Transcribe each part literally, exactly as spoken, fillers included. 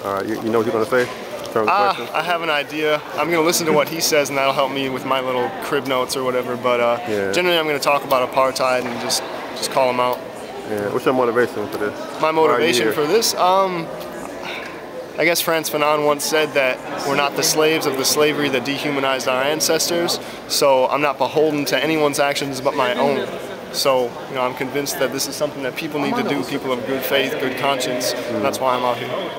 All right, you, you know what you're going to say? Ah, uh, I have an idea. I'm going to listen to what he says, and that'll help me with my little crib notes or whatever. But uh, yeah. generally, I'm going to talk about apartheid and just just call him out. Yeah. What's your motivation for this? My motivation for this? Um, I guess Frantz Fanon once said that we're not the slaves of the slavery that dehumanized our ancestors. So I'm not beholden to anyone's actions but my own. So you know, I'm convinced that this is something that people need to do. People of good faith, good conscience. Mm. That's why I'm out here.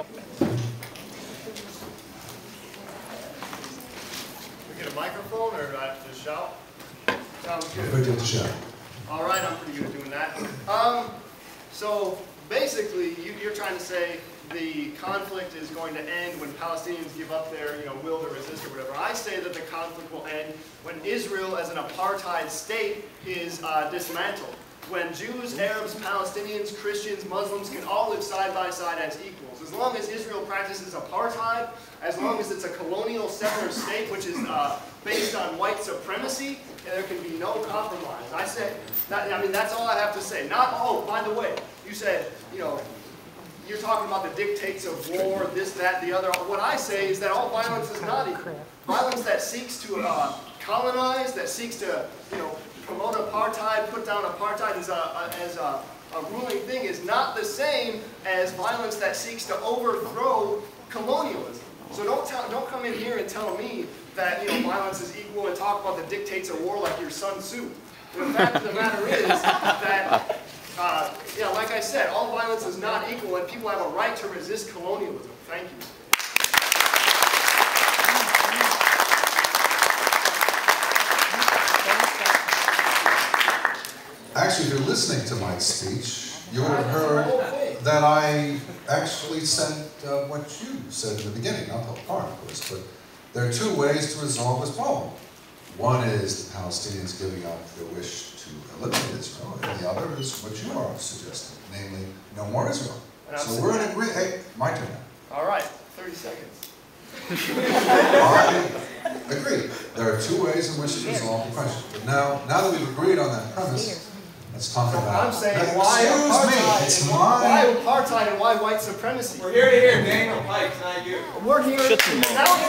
Microphone, or do I have to shout? Sounds good. Pretty good to shout. All right, I'm pretty good at doing that. Um, so basically, you, you're trying to say the conflict is going to end when Palestinians give up their, you know, will to resist or whatever. I say that the conflict will end when Israel, as an apartheid state, is uh, dismantled. When Jews, Arabs, Palestinians, Christians, Muslims can all live side by side as equals. As long as Israel practices apartheid, as long as it's a colonial settler state which is uh, based on white supremacy, there can be no compromise. I say, that, I mean, that's all I have to say. Not, oh, by the way, you said, you know, you're talking about the dictates of war, this, that, the other. What I say is that all violence is not equal. Violence that seeks to uh, colonize, that seeks to, you know, promote apartheid, put down apartheid as a, a, as a, a ruling thing is not the same as violence that seeks to overthrow colonialism. So don't tell, don't come in here and tell me that, you know, violence is equal and talk about the dictates of war like your Sun Tzu. The fact of the matter is that, uh, yeah, like I said, all violence is not equal, and people have a right to resist colonialism. Thank you. Actually, if you're listening to my speech, you would have heard that I actually said uh, what you said in the beginning, not the whole part, of course, but there are two ways to resolve this problem. One is the Palestinians giving up their wish to eliminate Israel, and the other is what you are suggesting, namely, no more Israel. So we're in agreement. Hey, my turn now. All right, thirty seconds. I agree. There are two ways in which to resolve the question. But now, now that we've agreed on that premise, let's talk about. I'm saying now, why apartheid, it's and my... why apartheid and why white supremacy. We're here to hear Daniel Pike, not you. We're here. Shut the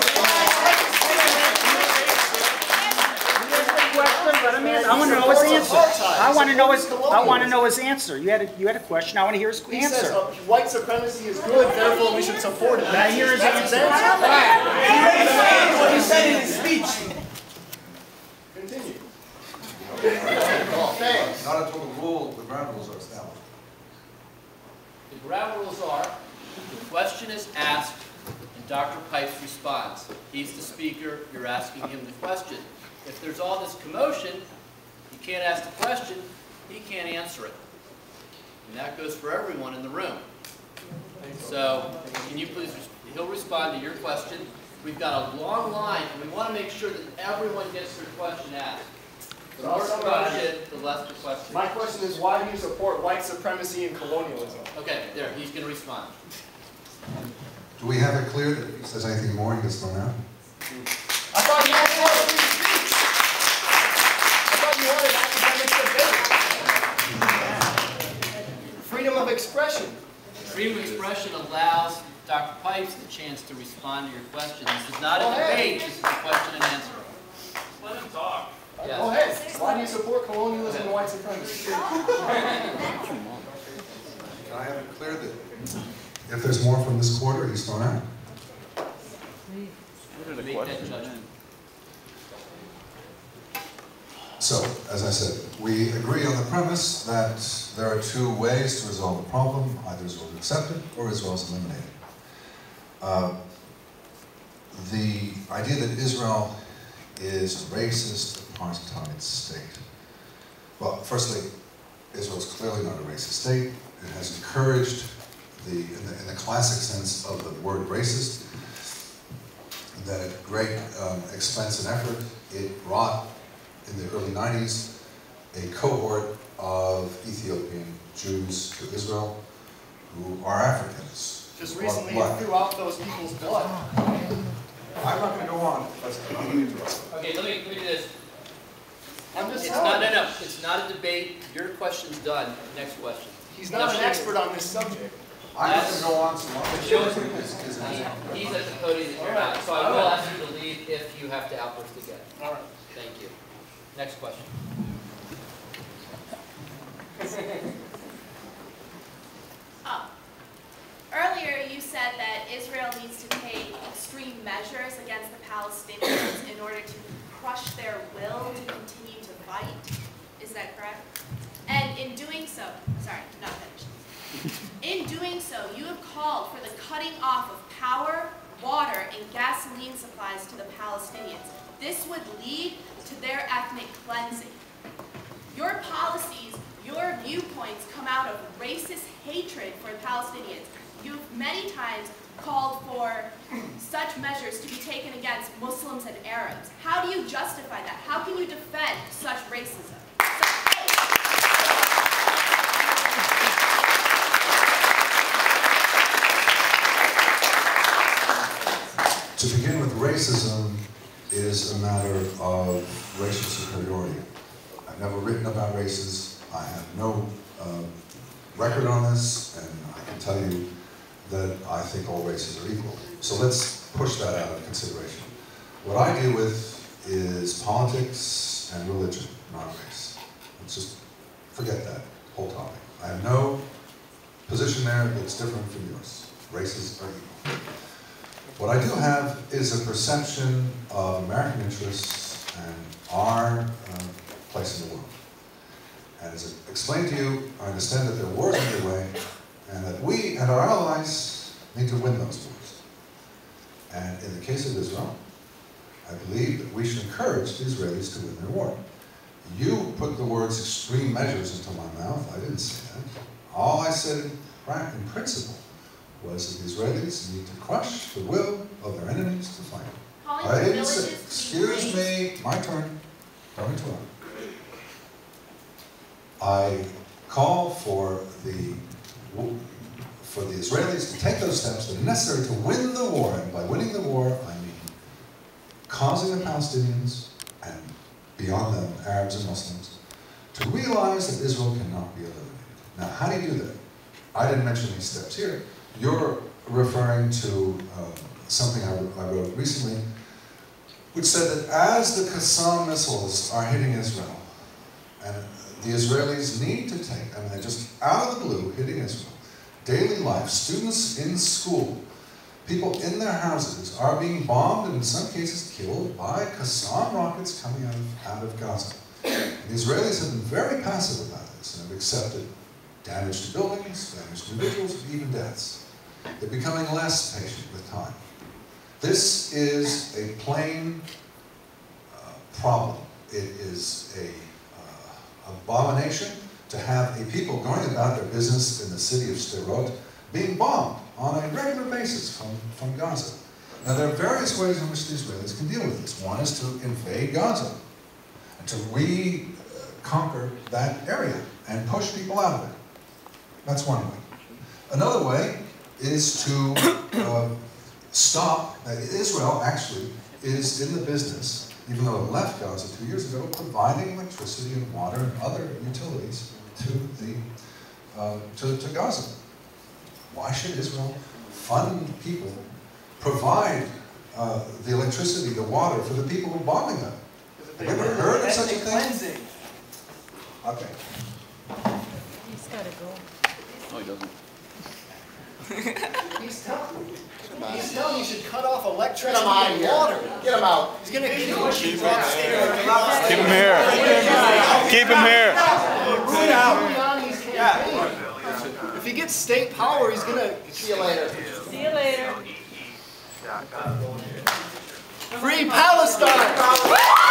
Let him answer. I want to know his answer. I want to know his. I want to know his answer. You had a, you had a question. I want to hear his he answer. Says, uh, white supremacy is good, therefore we should support it. I hear his That's answer. What he said in his speech. Continue. Thanks. Not until the rule, the ground rules are established. The ground rules are: the question is asked, and Doctor Pipes responds. He's the speaker. You're asking him the question. If there's all this commotion, you can't ask the question, he can't answer it. And that goes for everyone in the room. So, can you please, he'll respond to your question. We've got a long line, and we want to make sure that everyone gets their question asked. The more commotion, the less the question. My question is, why do you support white supremacy and colonialism? Okay, there, he's going to respond. Do we have it clear that if he says anything more, he gets thrown out? I thought you wanted free speech. I thought you wanted academic debate. Freedom of expression. Freedom of expression allows Doctor Pipes the chance to respond to your question. This is not a debate, this is a question and answer. Let him talk. Yes. Go ahead. Why do you support colonialism and white supremacy? Can I have it clear that if there's more from this quarter, he's thrown out? Make that judgment. So, as I said, we agree on the premise that there are two ways to resolve the problem. Either Israel is accepted or Israel is eliminated. Uh, the idea that Israel is a racist, apartheid state. Well, firstly, Israel is clearly not a racist state. It has encouraged, the, in, the, in the classic sense of the word racist, that at great um, expense and effort, it brought, in the early nineties, a cohort of Ethiopian Jews to Israel who are Africans. Just recently, you threw out those people's blood. I'm not going to go on. Okay, let me, let me do this. I'm just It's telling not, you. no, no, it's not a debate. Your question's done. Next question. He's not Now, an expert on this subject. I have to go on so long. But you're- he- He's at the podium and you're not, so I will ask you to leave if you have to outburst again. All right. Thank you. Next question. Oh. Earlier, you said that Israel needs to take extreme measures against the Palestinians in order to crush their will to continue to fight. Is that correct? And in doing so, sorry, not finished. In doing so, you have called for the cutting off of power, water, and gasoline supplies to the Palestinians. This would lead to their ethnic cleansing. Your policies, your viewpoints come out of racist hatred for Palestinians. You've many times called for such measures to be taken against Muslims and Arabs. How do you justify that? How can you defend such racism? To begin with, racism is a matter of racial superiority. I've never written about races. I have no uh, record on this, and I can tell you that I think all races are equal. So let's push that out of consideration. What I deal with is politics and religion, not race. Let's just forget that whole topic. I have no position there that's different from yours. Races are equal. What I do have is a perception of American interests and our uh, place in the world. And as I explained to you, I understand that there are wars underway, and that we and our allies need to win those wars. And in the case of Israel, I believe that we should encourage the Israelis to win their war. You put the words extreme measures into my mouth. I didn't say that. All I said in principle was that the Israelis need to crush the will of their enemies to fight. Calling I for didn't say, villages to be excuse razed. me, my turn. Don't interrupt. I call for the for the Israelis to take those steps that are necessary to win the war, and by winning the war, I mean causing the Palestinians, and beyond them, Arabs and Muslims, to realize that Israel cannot be eliminated. Now, how do you do that? I didn't mention these steps here. You're referring to uh, something I, I wrote recently, which said that as the Qassam missiles are hitting Israel, and the Israelis need to take, I mean, they're just out of the blue hitting Israel, daily life, students in school, people in their houses are being bombed and in some cases killed by Qassam rockets coming out of, out of Gaza. And the Israelis have been very passive about this and have accepted damage to buildings, damage to individuals, even deaths. They're becoming less patient with time. This is a plain uh, problem. It is a uh, abomination to have a people going about their business in the city of Sderot being bombed on a regular basis from, from Gaza. Now, there are various ways in which the Israelis can deal with this. One is to invade Gaza and to reconquer that area and push people out of it. That's one way. Another way is to uh, stop, uh, Israel actually is in the business, even though it left Gaza two years ago, providing electricity and water and other utilities to, the, uh, to, to Gaza. Why should Israel fund people, provide uh, the electricity, the water for the people who are bombing them? Have you ever heard of such a thing? Okay. He's got to go. No, he doesn't. He's telling you. He's telling you should cut off electricity and water. Get him out. He's going to kill you. Keep him here. Keep him here. Giuliani's campaign. If he gets state power, he's going to... See you later. See you later. Free Palestine!